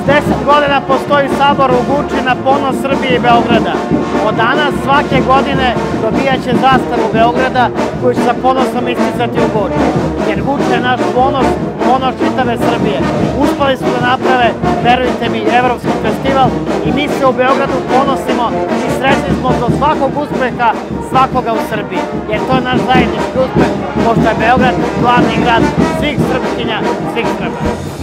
60 godina postoji sabor u Guči na ponos Srbije i Beograda. Od danas svake godine dobijaće zastavu Beograda koju će sa ponosom isticati u Guči. Jer Guča je naš ponos, ponos čitave Srbije. Uspeli su da naprave, verujte mi, evropski festival i mi se u Beogradu ponosimo i srećni smo do svakog uspeha svakoga u Srbiji. Jer to je naš zajednički uspeh, pošto je Beograd glavni grad svih Srpkinja, svih Srba.